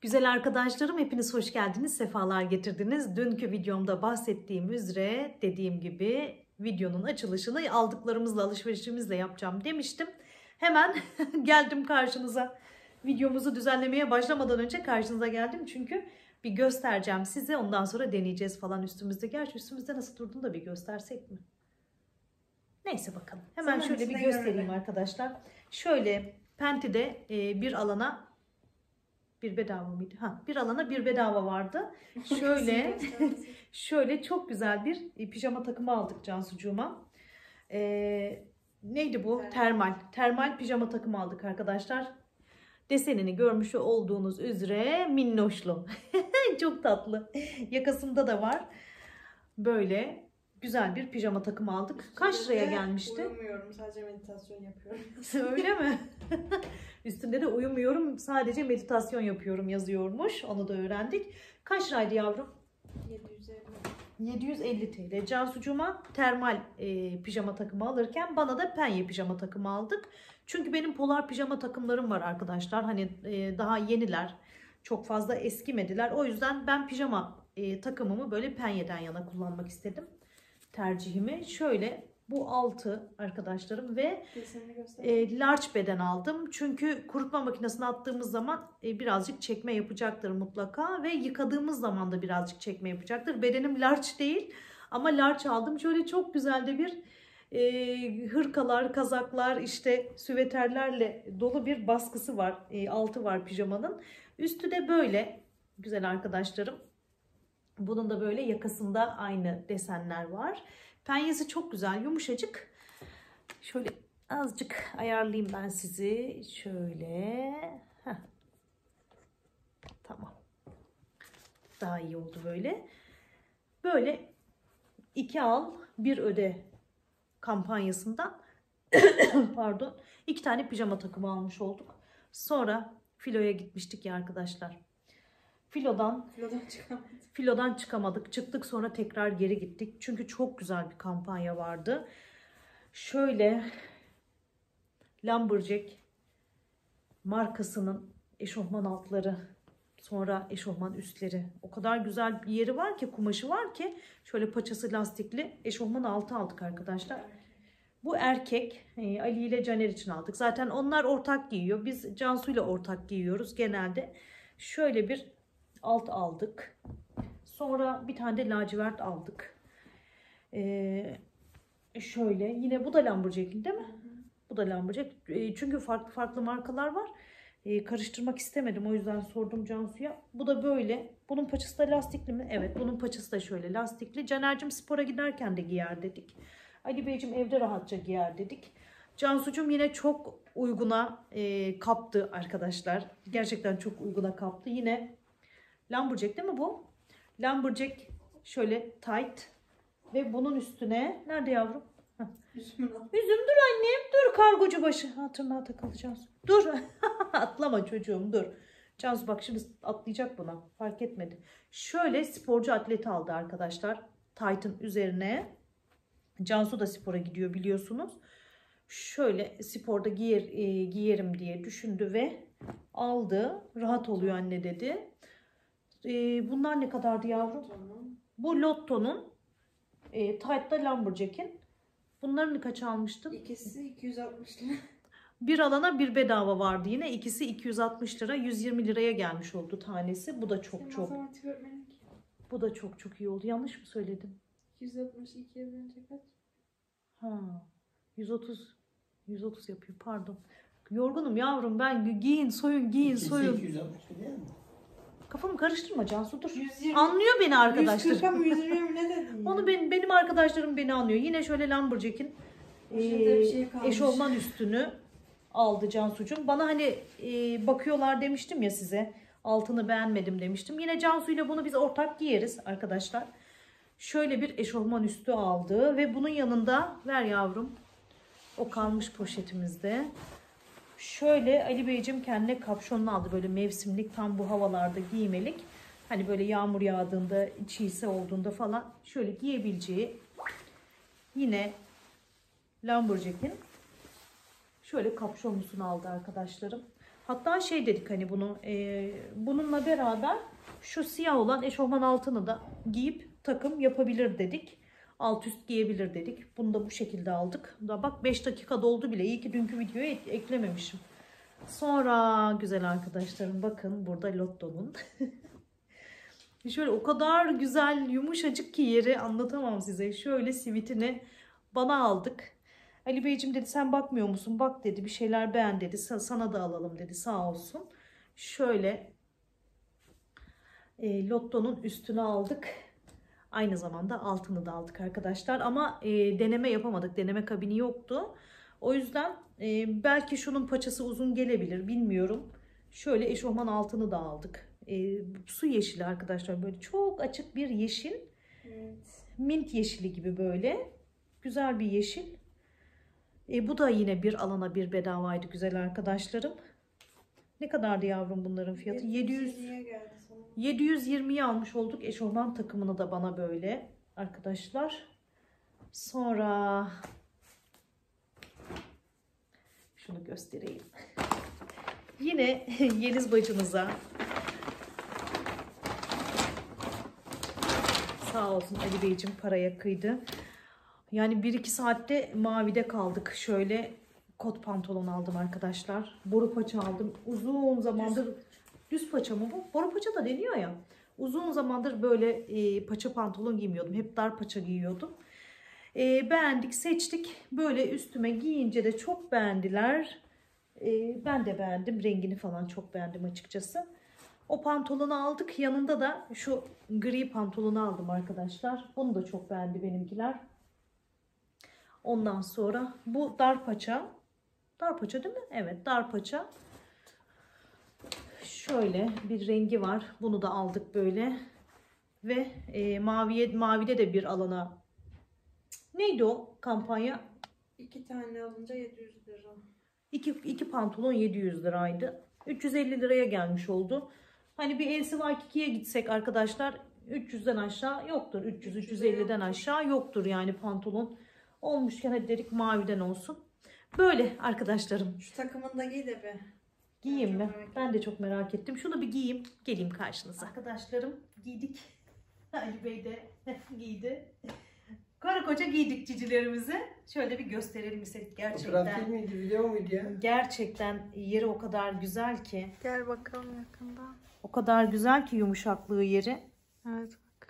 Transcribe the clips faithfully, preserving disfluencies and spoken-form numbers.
Güzel arkadaşlarım, hepiniz hoş geldiniz, sefalar getirdiniz. Dünkü videomda bahsettiğim üzere dediğim gibi videonun açılışını aldıklarımızla, alışverişimizle yapacağım demiştim. Hemen geldim karşınıza. Videomuzu düzenlemeye başlamadan önce karşınıza geldim çünkü bir göstereceğim size. Ondan sonra deneyeceğiz falan üstümüzde. Gerçi üstümüzde nasıl durduğunu da bir göstersek mi? Neyse bakalım. Hemen Sana şöyle bir göstereyim görelim arkadaşlar. Şöyle Penti'de bir alana bir bedava mıydı? Ha, bir alana bir bedava vardı. Şöyle şöyle çok güzel bir pijama takımı aldık Cansucuğuma. Ee, neydi bu? Termal. Termal. Termal pijama takımı aldık arkadaşlar. Desenini görmüş olduğunuz üzere minnoşlu. Çok tatlı. Yakasında da var. Böyle güzel bir pijama takımı aldık. Üstünde Kaç liraya gelmişti? Uyumuyorum, sadece meditasyon yapıyorum. Öyle mi? Üstünde de uyumuyorum, sadece meditasyon yapıyorum yazıyormuş. Onu da öğrendik. Kaç liraydı yavrum? yedi yüz elli. yedi yüz elli TL. Cansucuğuma termal e, pijama takımı alırken bana da penye pijama takımı aldık. Çünkü benim polar pijama takımlarım var arkadaşlar. Hani e, daha yeniler. Çok fazla eskimediler. O yüzden ben pijama e, takımımı böyle penyeden yana kullanmak istedim. Tercihimi şöyle bu altı arkadaşlarım ve e, large beden aldım. Çünkü kurutma makinesine attığımız zaman e, birazcık çekme yapacaktır mutlaka ve yıkadığımız zaman da birazcık çekme yapacaktır. Bedenim large değil ama large aldım. Şöyle çok güzel de bir e, hırkalar, kazaklar, işte süveterlerle dolu bir baskısı var. E, altı var pijamanın. Üstü de böyle güzel arkadaşlarım. Bunun da böyle yakasında aynı desenler var. Penyesi çok güzel, yumuşacık. Şöyle azıcık ayarlayayım ben sizi. Şöyle. Heh. Tamam. Daha iyi oldu böyle. Böyle iki al bir öde kampanyasından pardon iki tane pijama takımı almış olduk. Sonra Filo'ya gitmiştik ya arkadaşlar. Filo'dan, Filo'dan çıkamadık. Filo'dan çıkamadık. Çıktık sonra tekrar geri gittik. Çünkü çok güzel bir kampanya vardı. Şöyle Lumberjack markasının eşofman altları, sonra eşofman üstleri. O kadar güzel bir yeri var ki, kumaşı var ki. Şöyle paçası lastikli eşofman altı aldık arkadaşlar. Bu erkek. Ali ile Caner için aldık. Zaten onlar ortak giyiyor. Biz Cansu ile ortak giyiyoruz genelde. Şöyle bir alt aldık. Sonra bir tane de lacivert aldık. Ee, şöyle yine bu da Lumberjack'in değil mi? Hı hı. Bu da Lumberjack. Ee, çünkü farklı farklı markalar var. Ee, karıştırmak istemedim. O yüzden sordum Cansu'ya. Bu da böyle. Bunun paçası da lastikli mi? Evet. Bunun paçası da şöyle lastikli. Caner'cim spora giderken de giyer dedik. Ali Beyciğim evde rahatça giyer dedik. Cansu'cum yine çok uyguna e, kaptı arkadaşlar. Gerçekten çok uyguna kaptı. Yine Lumberjack değil mi bu? Lumberjack şöyle tight ve bunun üstüne nerede yavrum? Üzüm dur annem, dur kargocu başı. Ha, tırnağa takılacağız. Dur. Atlama çocuğum, dur. Cansu bak şimdi atlayacak buna. Fark etmedi. Şöyle sporcu atleti aldı arkadaşlar. Tight'ın üzerine. Cansu da spora gidiyor biliyorsunuz. Şöyle sporda giyer, e, giyerim diye düşündü ve aldı. Rahat oluyor anne dedi. E, bunlar ne kadardı yavrum? Bu Lotto'nun, e, Tight'ta Lumberjack'in. Bunların kaç almıştın? İkisi iki yüz altmış lira. Bir alana bir bedava vardı yine. İkisi iki yüz altmış lira. yüz yirmi liraya gelmiş oldu tanesi. Bu da çok Senin çok. Bu da çok çok iyi oldu. Yanlış mı söyledim? iki yüz altmış ikiye bölünce kaç? Ha, yüz otuz. yüz otuz yapıyor pardon. Yorgunum yavrum ben. Giyin soyun giyin soyun. iki yüz altmış değil mi? Kafamı karıştırma Cansu dur. yüz yirmi, anlıyor beni arkadaşlar. yüz kırk mı yüz yirmi ne dedin? Onu benim, benim arkadaşlarım beni anlıyor. Yine şöyle Lumberjack'in e, şey eşofman üstünü aldı Cansu'cum. Bana hani e, bakıyorlar demiştim ya size. Altını beğenmedim demiştim. Yine Cansu ile bunu biz ortak giyeriz arkadaşlar. Şöyle bir eşofman üstü aldı. Ve bunun yanında ver yavrum. O kalmış poşetimizde. Şöyle Ali Beyciğim kendine kapşonlu aldı. Böyle mevsimlik, tam bu havalarda giymelik. Hani böyle yağmur yağdığında, çiğse olduğunda falan şöyle giyebileceği yine Lumberjack'in şöyle kapşonlusunu aldı arkadaşlarım. Hatta şey dedik hani bunu e, bununla beraber şu siyah olan eşofman altını da giyip takım yapabilir dedik. Alt üst giyebilir dedik. Bunu da bu şekilde aldık. Da bak beş dakika doldu bile. İyi ki dünkü videoyu ek eklememişim. Sonra güzel arkadaşlarım bakın burada Lotto'nun. Şöyle o kadar güzel yumuşacık ki yeri anlatamam size. Şöyle sivitini bana aldık. Ali Beyciğim dedi sen bakmıyor musun? Bak dedi bir şeyler beğen dedi. Sana da alalım dedi sağ olsun. Şöyle e, Lotto'nun üstünü aldık. Aynı zamanda altını da aldık arkadaşlar. Ama e, deneme yapamadık. Deneme kabini yoktu. O yüzden e, belki şunun paçası uzun gelebilir bilmiyorum. Şöyle eşofman altını da aldık. E, su yeşili arkadaşlar böyle çok açık bir yeşil. Evet. Mint yeşili gibi böyle. Güzel bir yeşil. E, bu da yine bir alana bir bedavaydı güzel arkadaşlarım. Ne kadardı yavrum bunların fiyatı? yedi yüz. yedi yüz yirmiye almış olduk eşofman takımını da bana böyle arkadaşlar. Sonra şunu göstereyim. Yine Yeliz bacımıza sağ olsun Ali Beyciğim paraya kıydı. Yani bir iki saatte mavide kaldık. Şöyle kot pantolon aldım arkadaşlar. Boru paça aldım. Uzun zamandır düz, düz paça mı bu? Boru paça da deniyor ya. Uzun zamandır böyle e, paça pantolon giymiyordum. Hep dar paça giyiyordum. E, beğendik, seçtik. Böyle üstüme giyince de çok beğendiler. E, ben de beğendim. Rengini falan çok beğendim açıkçası. O pantolonu aldık. Yanında da şu gri pantolonu aldım arkadaşlar. Bunu da çok beğendi benimkiler. Ondan sonra bu dar paça. Dar paça değil mi? Evet, dar paça. Şöyle bir rengi var. Bunu da aldık böyle. Ve e, maviye, mavide de bir alana. Neydi o kampanya? İki tane alınca yedi yüz lira. İki, iki pantolon yedi yüz liraydı. üç yüz elli liraya gelmiş oldu. Hani bir L C Waikiki'ye gitsek arkadaşlar üç yüzden aşağı yoktur. üç yüz üç yüz elliden aşağı yoktur yani pantolon. Olmuşken hadi dedik maviden olsun. Böyle arkadaşlarım. Şu takımını da giy de be. Giyeyim mi? Ben de çok merak ettim. Şunu bir giyeyim. Geleyim karşınıza. Arkadaşlarım giydik. Ali Bey de giydi. Karı koca giydik cicilerimizi. Şöyle bir gösterelim istedik gerçekten. Fotoğraf mıydı, video muydu ya? Gerçekten yeri o kadar güzel ki. Gel bakalım yakında. O kadar güzel ki yumuşaklığı yeri. Evet bak.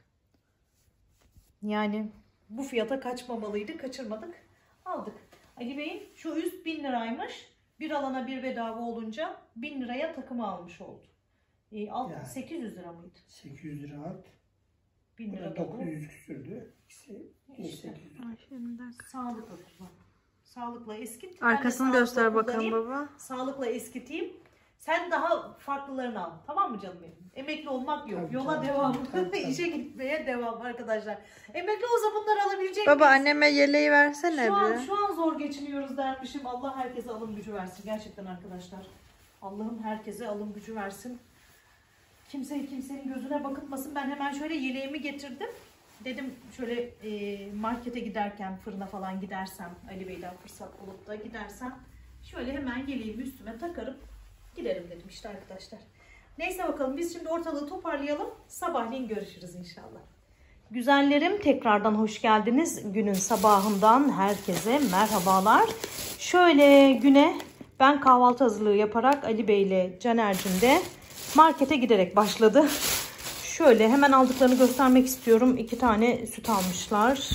Yani bu fiyata kaçmamalıydı. Kaçırmadık. Aldık. Ali Bey'in şu üst bin liraymış. Bir alana bir bedava olunca bin liraya takımı almış oldu. E, alt, Yani. sekiz yüz lira mıydı? sekiz yüz lira alt. bin lira da bu. dokuz yüz küsürdü. İşte, İşte. Sağlıkla kullan. Sağlıkla eskit. Arkasını göster bakalım baba. Sağlıkla eskiteyim. Sen daha farklılarını al. Tamam mı canım benim? Emekli olmak yok. Tabii, Yola tabii, devam. tabii, tabii. İşe gitmeye devam arkadaşlar. Emekli olsa bunları alabilecek Baba miyiz? anneme yeleği versene Şu an, bir. şu an zor geçiniyoruz dermişim. Allah herkese alım gücü versin. Gerçekten arkadaşlar. Allah'ım herkese alım gücü versin. Kimse kimsenin gözüne bakıtmasın. Ben hemen şöyle yeleğimi getirdim. Dedim şöyle e, markete giderken, fırına falan gidersem, Ali Bey'den fırsat bulup da gidersem şöyle hemen yeleğimi üstüme takarım. Giderim dedim işte arkadaşlar. Neyse bakalım biz şimdi ortalığı toparlayalım. Sabahleyin görüşürüz inşallah. Güzellerim tekrardan hoş geldiniz. Günün sabahından herkese merhabalar. Şöyle güne ben kahvaltı hazırlığı yaparak Ali Bey ile Caner'cim de markete giderek başladı. Şöyle hemen aldıklarını göstermek istiyorum. İki tane süt almışlar.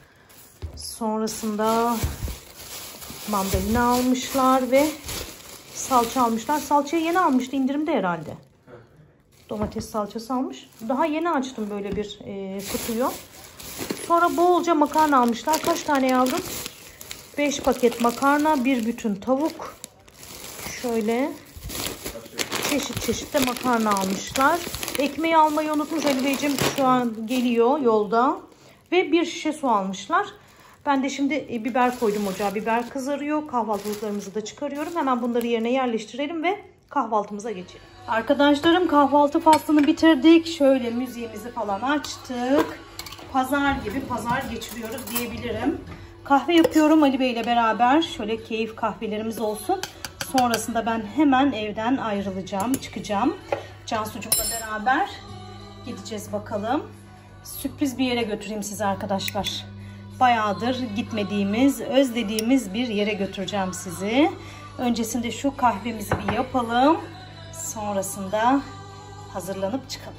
Sonrasında mandalina almışlar ve salça almışlar. Salçayı yeni almıştı, indirimde herhalde. Domates salçası almış. Daha yeni açtım böyle bir e, kutuyu. Sonra bolca makarna almışlar. Kaç tane yavrum? beş paket makarna, bir bütün tavuk. Şöyle çeşit çeşit de makarna almışlar. Ekmeği almayı unutmuş Ali Beyciğim, şu an geliyor yolda. Ve bir şişe su almışlar. Ben de şimdi e, biber koydum ocağa. Biber kızarıyor. Kahvaltılıklarımızı da çıkarıyorum. Hemen bunları yerine yerleştirelim ve kahvaltımıza geçelim. Arkadaşlarım kahvaltı faslını bitirdik. Şöyle müziğimizi falan açtık. Pazar gibi pazar geçiriyoruz diyebilirim. Kahve yapıyorum Ali Bey ile beraber. Şöyle keyif kahvelerimiz olsun. Sonrasında ben hemen evden ayrılacağım, çıkacağım. Cansucuğumla beraber gideceğiz bakalım. Sürpriz bir yere götüreyim sizi arkadaşlar. Bayağıdır gitmediğimiz, özlediğimiz bir yere götüreceğim sizi. Öncesinde şu kahvemizi bir yapalım. Sonrasında hazırlanıp çıkalım.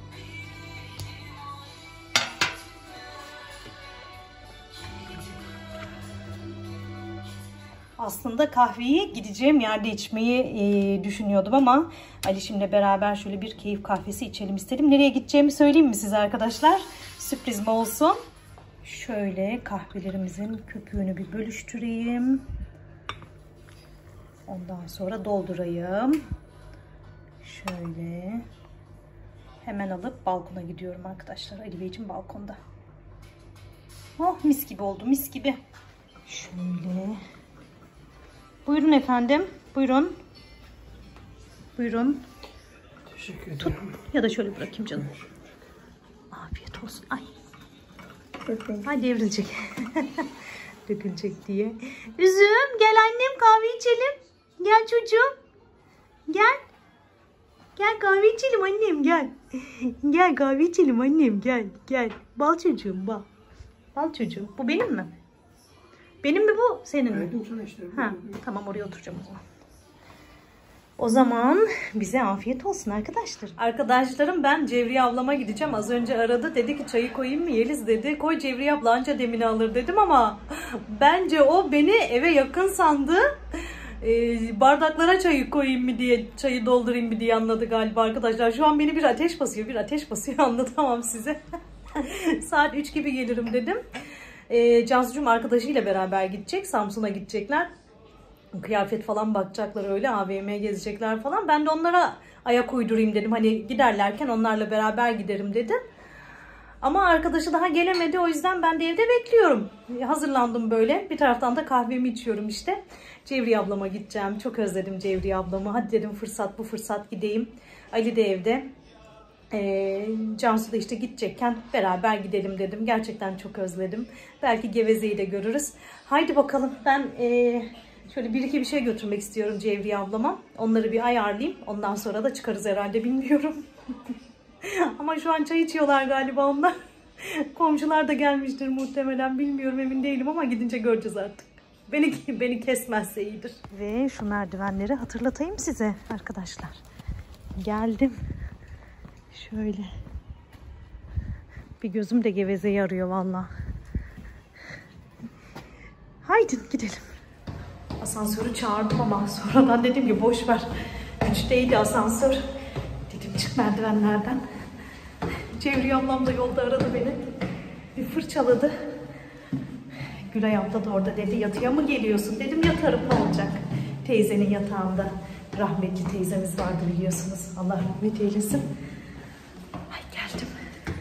Aslında kahveyi gideceğim yerde içmeyi e, düşünüyordum ama Alişim'le beraber şöyle bir keyif kahvesi içelim istedim. Nereye gideceğimi söyleyeyim mi size arkadaşlar? Sürpriz mi olsun? Şöyle kahvelerimizin köpüğünü bir bölüştüreyim. Ondan sonra doldurayım. Şöyle. Hemen alıp balkona gidiyorum arkadaşlar. Ali Beyciğim balkonda. Oh mis gibi oldu, mis gibi. Şöyle. Buyurun efendim. Buyurun. Buyurun. Teşekkür ederim. Tut. Ya da şöyle bırakayım canım. Afiyet olsun. Ay. Ay devrilecek. Dökülecek diye. Üzüm gel annem kahve içelim. Gel çocuğum. Gel. Gel kahve içelim annem gel. Gel kahve içelim annem gel. Gel. Bal çocuğum bal. Bal çocuğum. Bu benim mi? Benim mi bu? Senin mi? Verdim sana işte. Ha, tamam oraya oturacağım o zaman. O zaman bize afiyet olsun arkadaşlar. Arkadaşlarım ben Cevriye ablama gideceğim. Az önce aradı. Dedi ki çayı koyayım mı Yeliz dedi. Koy Cevriye abla anca demini alır dedim ama bence o beni eve yakın sandı. Ee, bardaklara çayı koyayım mı diye, çayı doldurayım mı diye anladı galiba arkadaşlar. Şu an beni bir ateş basıyor. Bir ateş basıyor anlatamam size. Saat üç gibi gelirim dedim. Ee, Cansucuğum arkadaşıyla beraber gidecek. Samsun'a gidecekler. Kıyafet falan bakacaklar öyle. A V M gezecekler falan. Ben de onlara ayak uydurayım dedim. Hani giderlerken onlarla beraber giderim dedim. Ama arkadaşı daha gelemedi. O yüzden ben de evde bekliyorum. Hazırlandım böyle. Bir taraftan da kahvemi içiyorum işte. Cevriye ablama gideceğim. Çok özledim Cevriye ablamı. Hadi dedim fırsat bu fırsat gideyim. Ali de evde. Ee, Cansu da işte gidecekken beraber gidelim dedim. Gerçekten çok özledim. Belki Geveze'yi de görürüz. Haydi bakalım ben e, şöyle bir iki bir şey götürmek istiyorum Cevriye ablama. Onları bir ayarlayayım. Ondan sonra da çıkarız herhalde bilmiyorum. Ama şu an çay içiyorlar galiba onlar. Komşular da gelmiştir muhtemelen bilmiyorum emin değilim ama gidince göreceğiz artık. Beni, beni kesmezse iyidir. Ve şu merdivenleri hatırlatayım size arkadaşlar. Geldim. Şöyle. Bir gözüm de Geveze'yi arıyor valla. Haydi gidelim. Asansörü çağırdım ama sonradan dedim ki boş ver. Üçteydi asansör. Dedim çık merdivenlerden. Cevriye ablam da yolda aradı beni. Bir fırçaladı. Gülay abla da orada dedi yatıya mı geliyorsun? Dedim yatarım ne olacak? Teyzenin yatağında rahmetli teyzemiz vardı biliyorsunuz. Allah rahmet eylesin. Ay geldim.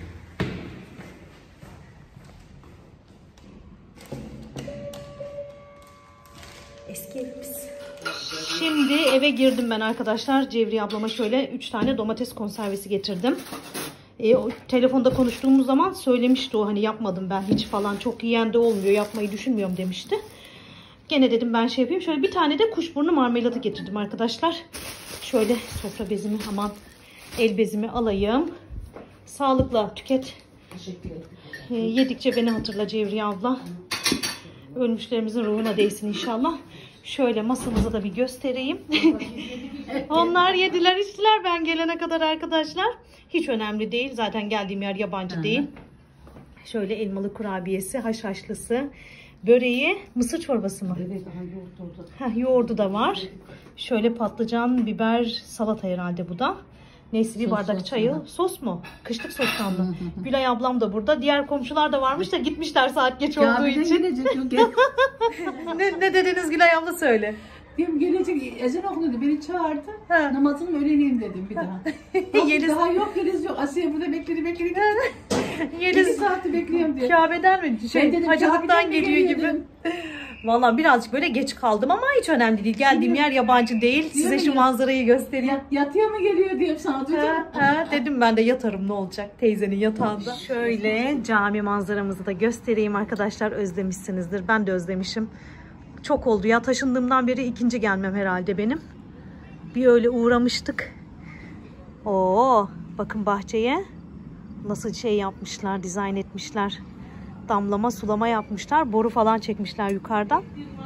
Eski evimiz. Şimdi eve girdim ben arkadaşlar. Cevriye ablama şöyle üç tane domates konservesi getirdim. E, o, telefonda konuştuğumuz zaman söylemişti o hani yapmadım ben hiç falan çok yiyen de olmuyor yapmayı düşünmüyorum demişti. Gene dedim ben şey yapayım. Şöyle bir tane de kuşburnu marmelatı getirdim arkadaşlar. Şöyle sofra bezimi aman el bezimi alayım. Sağlıkla tüket. Teşekkür ederim. E, yedikçe beni hatırla Cevriye abla. Ölmüşlerimizin ruhuna değsin inşallah. Şöyle masamızı da bir göstereyim. Onlar yediler içtiler ben gelene kadar arkadaşlar. Hiç önemli değil. Zaten geldiğim yer yabancı Hı -hı. değil. Şöyle elmalı kurabiyesi, haşhaşlısı, böreği, mısır çorbası mı? Evet, daha yoğurt oldu. Heh, yoğurdu da var. Şöyle patlıcan, biber, salata herhalde bu da. Neyse bir sos, bardak sos çayı. Hı. Sos mu? Kışlık soslandı. Hı hı. Gülay ablam da burada. Diğer komşular da varmış da gitmişler saat geç ya olduğu için. ne, ne dediniz Gülay abla söyle. Diyorum gelecek ezan okunuyordu beni çağırdı. Ha. Namazımı öğreneyim dedim bir daha. Yeliz... Daha yok Yeliz yok. Asiye burada bekledi bekledi. Yeliz... İki saati bekliyorum diyor. Kabe'den mi? Şey, Hacılıktan geliyor gibi. Vallahi birazcık böyle geç kaldım ama hiç önemli değil. Geldiğim yer yabancı değil. Size şu manzarayı göstereyim. Yat, yatıyor mu geliyor diyorum sana. Ha, ha, dedim ben de yatarım ne olacak teyzenin yatağında. Şöyle cami manzaramızı da göstereyim arkadaşlar. Özlemişsinizdir. Ben de özlemişim. çok oldu ya. Taşındığımdan beri ikinci gelmem herhalde benim. Bir öyle uğramıştık. Oo, bakın bahçeye nasıl şey yapmışlar, dizayn etmişler. Damlama, sulama yapmışlar. Boru falan çekmişler yukarıdan.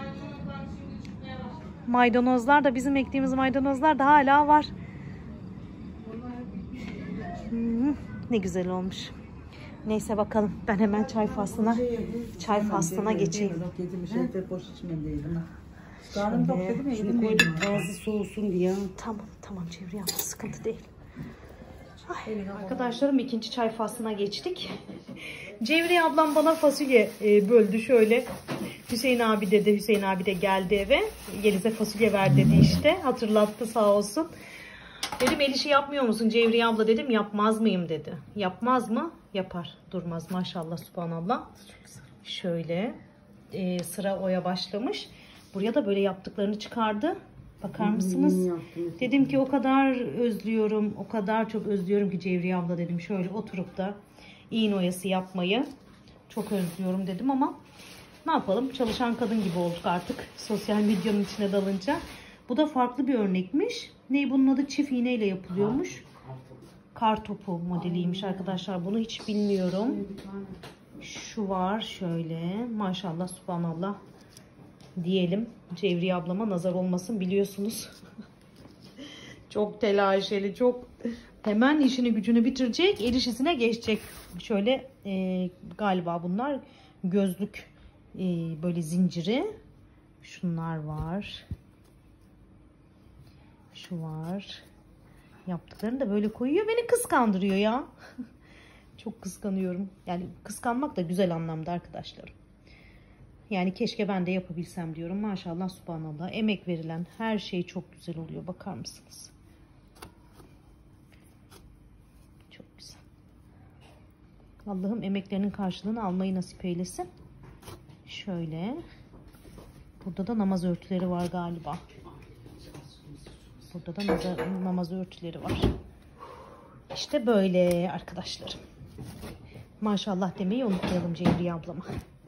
Maydanozlar da, bizim ektiğimiz maydanozlar da hala var. Hmm, ne güzel olmuş. Neyse bakalım. Ben hemen çay faslına çay faslına geçeyim. Karnım tok dedim ya. Şunu koydum ağzı soğusun diye. Tamam tamam Cevriye abla, sıkıntı değil. Ay, arkadaşlarım ikinci çay faslına geçtik. Cevriye ablam bana fasulye e, böldü şöyle. Hüseyin abi dedi. Hüseyin abi de geldi eve. Yeliz'e fasulye ver dedi işte. Hatırlattı sağ olsun. Dedim el işi yapmıyor musun Cevriye abla dedim. Yapmaz mıyım dedi. Yapmaz mı? Yapar. Durmaz maşallah subhanallah. Şöyle e, sıra oya başlamış. Buraya da böyle yaptıklarını çıkardı. Bakar mısınız? Dedim ki o kadar özlüyorum, o kadar çok özlüyorum ki Cevriye abla dedim. Şöyle oturup da iğne oyası yapmayı çok özlüyorum dedim ama ne yapalım? Çalışan kadın gibi olduk artık sosyal medyanın içine dalınca. Bu da farklı bir örnekmiş. Ne bunun adı? Çift iğneyle yapılıyormuş. Kar topu modeliymiş arkadaşlar. Bunu hiç bilmiyorum. Şu var şöyle. Maşallah subhanallah diyelim. Cevriye ablama nazar olmasın, biliyorsunuz. Çok telaşeli, çok hemen işini gücünü bitirecek, el işine geçecek. Şöyle e, galiba bunlar gözlük e, böyle zinciri. Şunlar var. Şu var. Yaptıklarını da böyle koyuyor. Beni kıskandırıyor ya. Çok kıskanıyorum. Yani kıskanmak da güzel anlamda arkadaşlarım. Yani keşke ben de yapabilsem diyorum. Maşallah subhanallah. Emek verilen her şey çok güzel oluyor. Bakar mısınız? Çok güzel. Allah'ım emeklerinin karşılığını almayı nasip eylesin. Şöyle. Burada da namaz örtüleri var galiba. Burada da namaz, namaz örtüleri var. İşte böyle arkadaşlarım. Maşallah demeyi unutmayalım Cevriye ablama.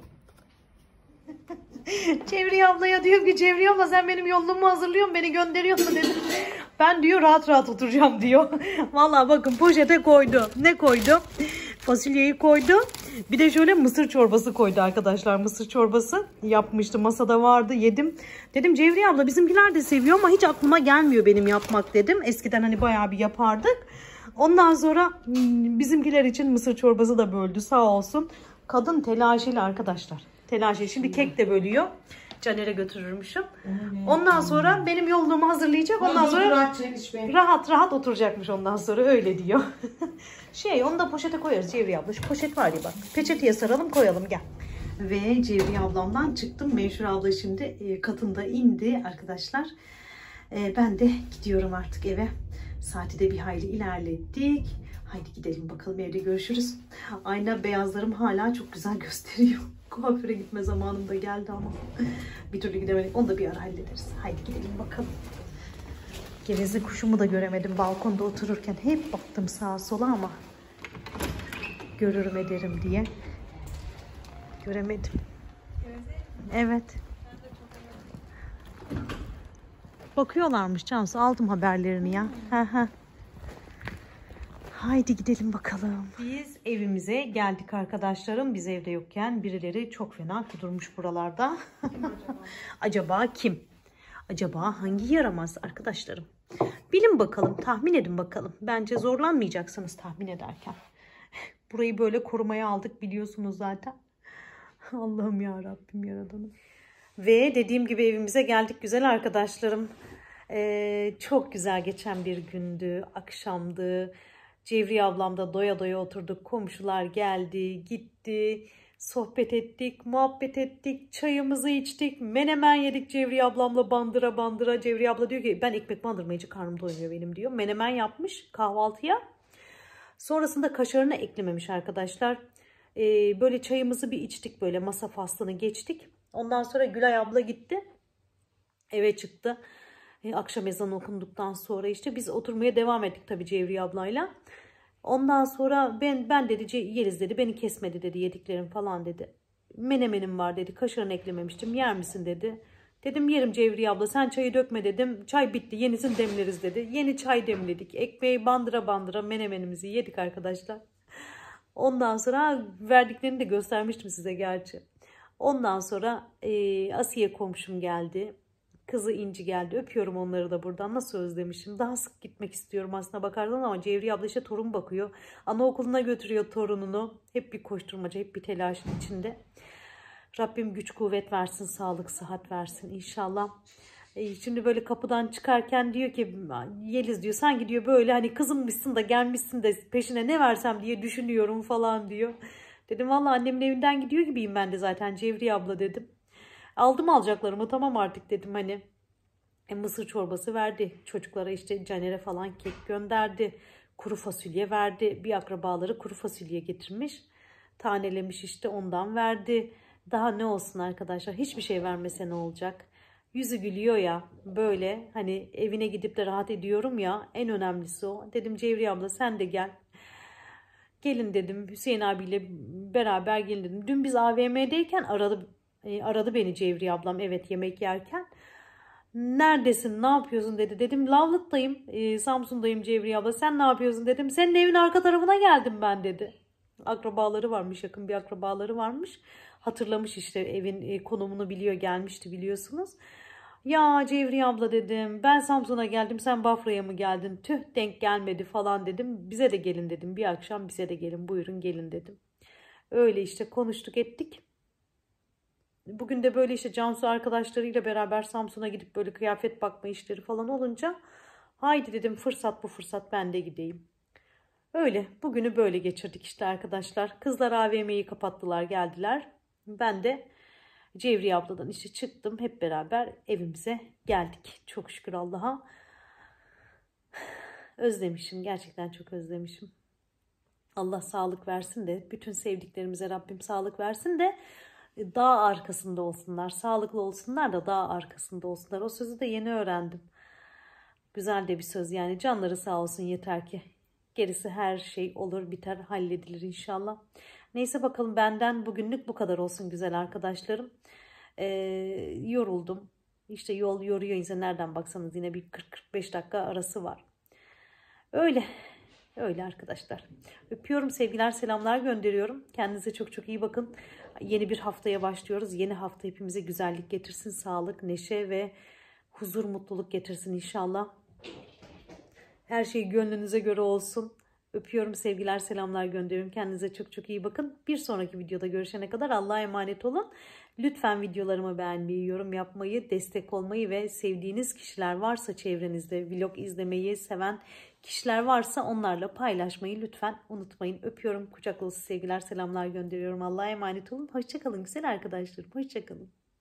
Cevriye ablaya diyor ki Cevriye abla sen benim yolluğumu hazırlıyorsun, beni gönderiyorsun dedim. Ben diyor rahat rahat oturacağım diyor. Vallahi bakın poşete koydu. Ne koydu? Fasulyeyi koydu. Bir de şöyle mısır çorbası koydu arkadaşlar. Mısır çorbası yapmıştı. Masada vardı, yedim. Dedim Cevriye abla bizimkiler de seviyor ama hiç aklıma gelmiyor benim yapmak dedim. Eskiden hani bayağı bir yapardık. Ondan sonra bizimkiler için mısır çorbası da böldü sağ olsun. Kadın telaşıyla arkadaşlar. Telaşı. Şimdi kek de bölüyor. Caner'e götürürmüşüm. Ondan sonra benim yolluğumu hazırlayacak. Ondan sonra rahat rahat oturacakmış ondan sonra. Öyle diyor. Şey onu da poşete koyarız Cevriye abla. Şu poşet var ya bak. Peçeteye saralım koyalım gel. Ve Cevriye ablamdan çıktım. Meşhur abla şimdi katında indi arkadaşlar. Ben de gidiyorum artık eve. Saati de bir hayli ilerlettik. Haydi gidelim bakalım, evde görüşürüz. Ayna beyazlarım hala çok güzel gösteriyor. Kuaföre gitme zamanım da geldi ama bir türlü gidemedik. Onu da bir ara hallederiz. Haydi gidelim bakalım. Gevezi kuşumu da göremedim balkonda otururken. Hep baktım sağa sola ama görürüm ederim diye göremedim. Evet. Bakıyorlarmış Cansu. Aldım haberlerini ya. Haydi gidelim bakalım. Biz evimize geldik arkadaşlarım. Biz evde yokken birileri çok fena kudurmuş buralarda. Kim acaba? Acaba kim? Acaba hangi yaramaz arkadaşlarım? Bilin bakalım, tahmin edin bakalım. Bence zorlanmayacaksınız tahmin ederken. Burayı böyle korumaya aldık biliyorsunuz zaten. Allah'ım ya Rabbim yaradanım. Ve dediğim gibi evimize geldik güzel arkadaşlarım. Ee, çok güzel geçen bir gündü, akşamdı. Cevriye ablamda doya doya oturduk. Komşular geldi, gitti. Sohbet ettik, muhabbet ettik. Çayımızı içtik. Menemen yedik Cevriye ablamla bandıra bandıra. Cevriye abla diyor ki ben ekmek bandırmayınca karnım doymuyor benim diyor. Menemen yapmış kahvaltıya. Sonrasında kaşarını eklememiş arkadaşlar. Ee, böyle çayımızı bir içtik, böyle masa faslını geçtik. Ondan sonra Gülay abla gitti. Eve çıktı. Ee, akşam ezanı okunduktan sonra işte biz oturmaya devam ettik tabii Cevriye ablayla. Ondan sonra ben ben dedi yeriz dedi. Beni kesmedi dedi, yediklerim falan dedi. Menemenim var dedi. Kaşarını eklememiştim. Yer misin dedi. Dedim yerim Cevriye abla, sen çayı dökme dedim. Çay bitti, yenisini demleriz dedi. Yeni çay demledik. Ekmeği bandıra bandıra menemenimizi yedik arkadaşlar. Ondan sonra verdiklerini de göstermiştim size gerçi. Ondan sonra e, Asiye komşum geldi. Kızı İnci geldi. Öpüyorum onları da buradan. Nasıl özlemişim. Daha sık gitmek istiyorum aslında bakarsan ama Cevriye abla işte torun bakıyor. Anaokuluna götürüyor torununu. Hep bir koşturmaca, hep bir telaşın içinde. Rabbim güç kuvvet versin, sağlık sıhhat versin inşallah. E, şimdi böyle kapıdan çıkarken diyor ki Yeliz diyor sanki diyor böyle hani kızımmışsın da gelmişsin de peşine ne versem diye düşünüyorum falan diyor. Dedim valla annemin evinden gidiyor gibiyim ben de zaten Cevriye abla dedim. Aldım alacaklarımı tamam artık dedim hani. E, mısır çorbası verdi. Çocuklara işte Caner'e falan kek gönderdi. Kuru fasulye verdi. Bir akrabaları kuru fasulye getirmiş. Tanelemiş işte ondan verdi. Daha ne olsun arkadaşlar? Hiçbir şey vermese ne olacak? Yüzü gülüyor ya böyle hani evine gidip de rahat ediyorum ya. En önemlisi o. Dedim Cevriye abla sen de gel. Gelin dedim Hüseyin abiyle beraber gelin dedim. Dün biz A V M'deyken aradı e, aradı beni Cevriye ablam evet yemek yerken. Neredesin ne yapıyorsun dedi. Dedim Lavlık'tayım e, Samsun'dayım Cevriye abla sen ne yapıyorsun dedim. Senin evin arka tarafına geldim ben dedi. Akrabaları varmış yakın bir akrabaları varmış. Hatırlamış işte evin e, konumunu biliyor gelmişti biliyorsunuz. Ya Cevriye abla dedim ben Samsun'a geldim sen Bafra'ya mı geldin tüh denk gelmedi falan dedim. Bize de gelin dedim bir akşam bize de gelin buyurun gelin dedim. Öyle işte konuştuk ettik. Bugün de böyle işte Cansu arkadaşlarıyla beraber Samsun'a gidip böyle kıyafet bakma işleri falan olunca haydi dedim fırsat bu fırsat ben de gideyim. Öyle bugünü böyle geçirdik işte arkadaşlar. Kızlar A V M'yi kapattılar geldiler. Ben de Cevriye abladan işte çıktım. Hep beraber evimize geldik. Çok şükür Allah'a. Özlemişim. Gerçekten çok özlemişim. Allah sağlık versin de bütün sevdiklerimize Rabbim sağlık versin de dağ arkasında olsunlar. Sağlıklı olsunlar da dağ arkasında olsunlar. O sözü de yeni öğrendim. Güzel de bir söz yani. Canları sağ olsun yeter ki. Gerisi her şey olur biter halledilir inşallah. Neyse bakalım benden bugünlük bu kadar olsun güzel arkadaşlarım. Ee, yoruldum. İşte yol yoruyor insan nereden baksanız yine bir kırk kırk beş dakika arası var. Öyle. Öyle arkadaşlar. Öpüyorum sevgiler selamlar gönderiyorum. Kendinize çok çok iyi bakın. Yeni bir haftaya başlıyoruz. Yeni hafta hepimize güzellik getirsin. Sağlık, neşe ve huzur, mutluluk getirsin inşallah. Her şey gönlünüze göre olsun. Öpüyorum sevgiler selamlar gönderiyorum. Kendinize çok çok iyi bakın. Bir sonraki videoda görüşene kadar Allah'a emanet olun. Lütfen videolarımı beğenmeyi, yorum yapmayı, destek olmayı ve sevdiğiniz kişiler varsa çevrenizde vlog izlemeyi seven kişiler varsa onlarla paylaşmayı lütfen unutmayın. Öpüyorum. Kucak dolusu sevgiler selamlar gönderiyorum. Allah'a emanet olun. Hoşçakalın güzel arkadaşlarım. Hoşçakalın.